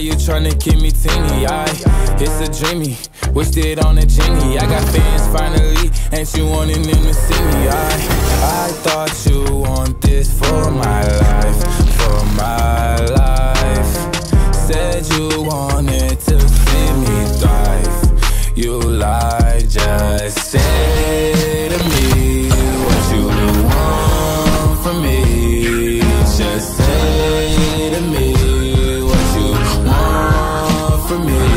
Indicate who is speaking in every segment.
Speaker 1: you tryna keep me teeny? It's a dreamy, wished it on a genie. I got fans finally, ain't you wanting them to see me? I thought you want this for my life, for my life. Said you wanted to see me thrive. You lied, just say to me what you want from me. Just say to me what you want from me.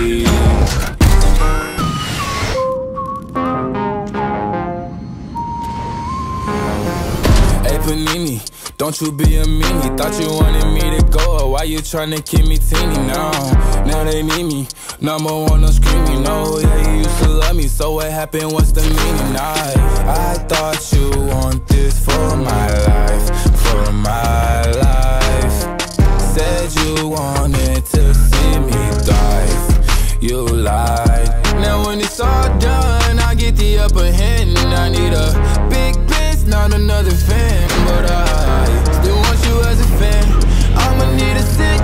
Speaker 1: Hey Panini, don't you be a meanie. Thought you wanted me to go, why you tryna keep me teeny now? Now they need me, number one, I'm screaming. No, yeah, you used to love me, so what happened, what's the meaning? I thought you want this for my life, for my life. Said you wanted to see me thrive. You lied. Now when it's all done, I get the upper hand. I need a big bitch, not another fan. But I still want you as a fan. I'ma need a city.